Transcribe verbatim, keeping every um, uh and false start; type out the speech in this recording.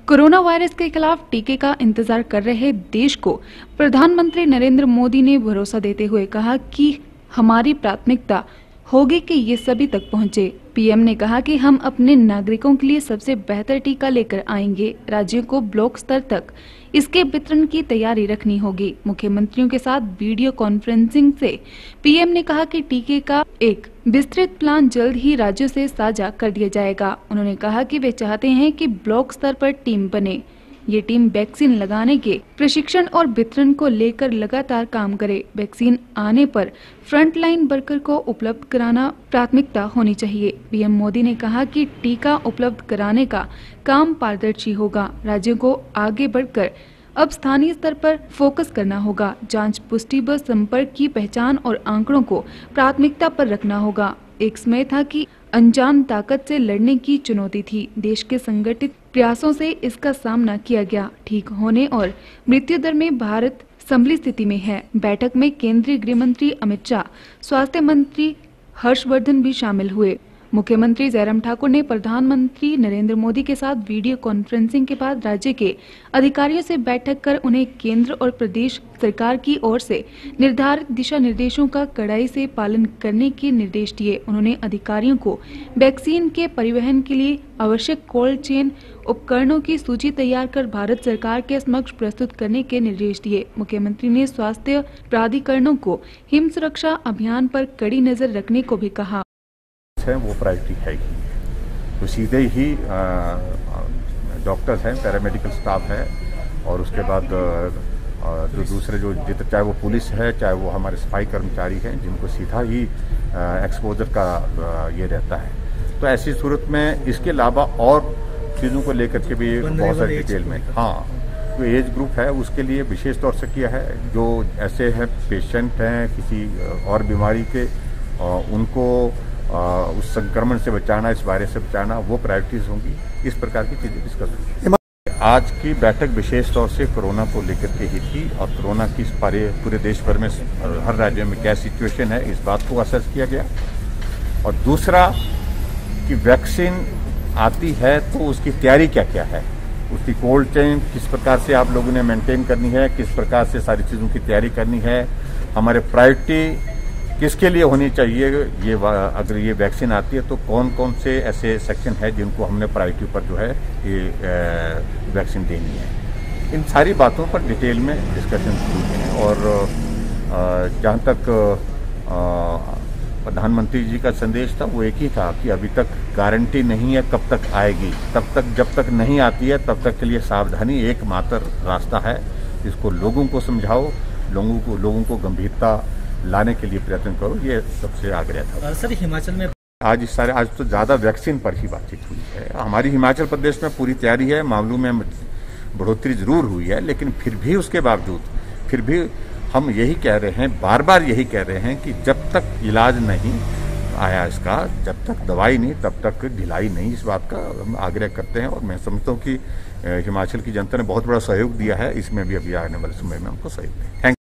Corona virus के खिलाफ टीके का इंतजार कर रहे देश को प्रधानमंत्री नरेंद्र मोदी ने भरोसा देते हुए कहा कि हमारी प्राथमिकता होगी कि ये सभी तक पहुंचे। पीएम ने कहा कि हम अपने नागरिकों के लिए सबसे बेहतर टीका लेकर आएंगे। राज्यों को ब्लॉक स्तर तक इसके वितरण की तैयारी रखनी होगी। मुख्यमंत्रियों के साथ वीडियो कॉन्फ्रेंसिंग से पीएम ने कहा कि टीके का एक विस्तृत प्लान जल्द ही राज्यों से साझा कर दिया जाएगा। उन्होंने कहा कि वे चाहते हैं कि ब्लॉक स्तर पर टीम बने। ये टीम वैक्सीन लगाने के प्रशिक्षण और वितरण को लेकर लगातार काम करे। वैक्सीन आने पर फ्रंटलाइन वर्कर को उपलब्ध कराना प्राथमिकता होनी चाहिए। पीएम मोदी ने कहा कि टीका उपलब्ध कराने का काम पारदर्शी होगा। राज्यों को आगे बढ़कर अब स्थानीय स्तर पर फोकस करना होगा। जांच, पुष्टि व संपर्क की पहचान और आंकड़ों को प्राथमिकता पर रखना होगा। एक समय था कि अनजान ताकत से लड़ने की चुनौती थी। देश के संगठित प्रयासों से इसका सामना किया गया। ठीक होने और मृत्यु दर में भारत संभली स्थिति में है। बैठक में केंद्रीय गृह मंत्री अमित शाह, स्वास्थ्य मंत्री हर्षवर्धन भी शामिल हुए। मुख्यमंत्री जयराम ठाकुर ने प्रधानमंत्री नरेंद्र मोदी के साथ वीडियो कॉन्फ्रेंसिंग के बाद राज्य के अधिकारियों से बैठक कर उन्हें केंद्र और प्रदेश सरकार की ओर से निर्धारित दिशा निर्देशों का कड़ाई से पालन करने के निर्देश दिए। उन्होंने अधिकारियों को वैक्सीन के परिवहन के लिए आवश्यक कोल्ड चेन उपकरणों की सूची तैयार कर भारत सरकार के समक्ष प्रस्तुत करने के निर्देश दिए। मुख्यमंत्री ने स्वास्थ्य प्राधिकरणों को हिम सुरक्षा अभियान पर कड़ी नजर रखने को भी कहा। है वो प्रायोरिटी है ही, तो सीधे ही डॉक्टर्स हैं, पैरामेडिकल स्टाफ है और उसके बाद जो दूसरे जो जितने, चाहे वो पुलिस है चाहे वो हमारे सफाई कर्मचारी हैं, जिनको सीधा ही एक्सपोजर का ये रहता है। तो ऐसी सूरत में इसके अलावा और चीज़ों को लेकर के भी बहुत सारी डिटेल में, हाँ, जो एज ग्रुप है उसके लिए विशेष तौर से किया है। जो ऐसे हैं पेशेंट हैं किसी और बीमारी के, उनको आ, उस संक्रमण से बचाना, इस वायरस से बचाना, वो प्रायोरिटीज होंगी। इस प्रकार की चीजें डिस्कस होंगी। आज की बैठक विशेष तौर से कोरोना को लेकर के ही थी और कोरोना की पूरे पूरे देश भर में हर राज्य में क्या सिचुएशन है इस बात को असेस किया गया। और दूसरा कि वैक्सीन आती है तो उसकी तैयारी क्या क्या है, उसकी कोल्ड चेन किस प्रकार से आप लोगों ने मेंटेन करनी है, किस प्रकार से सारी चीज़ों की तैयारी करनी है, हमारे प्रायोरिटी किसके लिए होनी चाहिए। ये अगर ये वैक्सीन आती है तो कौन कौन से ऐसे सेक्शन है जिनको हमने प्रायोरिटी पर जो है ये वैक्सीन देनी है। इन सारी बातों पर डिटेल में डिस्कशन हुई है। और जहाँ तक प्रधानमंत्री जी का संदेश था वो एक ही था कि अभी तक गारंटी नहीं है कब तक आएगी, तब तक जब तक नहीं आती है तब तक के लिए सावधानी एकमात्र रास्ता है। इसको लोगों को समझाओ, लोगों को लोगों को गंभीरता लाने के लिए प्रयत्न करो, ये सबसे आग्रह था। सर, हिमाचल में आज इस सारे आज तो ज्यादा वैक्सीन पर ही बातचीत हुई है। हमारी हिमाचल प्रदेश में पूरी तैयारी है, मामलों में बढ़ोतरी जरूर हुई है, लेकिन फिर भी उसके बावजूद फिर भी हम यही कह रहे हैं, बार बार यही कह रहे हैं कि जब तक इलाज नहीं आया इसका, जब तक दवाई नहीं तब तक ढिलाई नहीं, इस बात का हम आग्रह करते हैं। और मैं समझता हूँ कि हिमाचल की जनता ने बहुत बड़ा सहयोग दिया है, इसमें भी अभी आने वाले समय में हमको सहयोग दें। थैंक